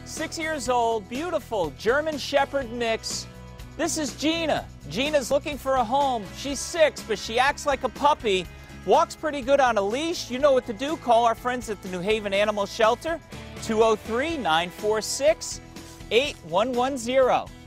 6 years old, beautiful German Shepherd mix. This is Gina. Gina's looking for a home. She's 6, but she acts like a puppy. Walks pretty good on a leash. You know what to do. Call our friends at the New Haven Animal Shelter, 203-946-8110.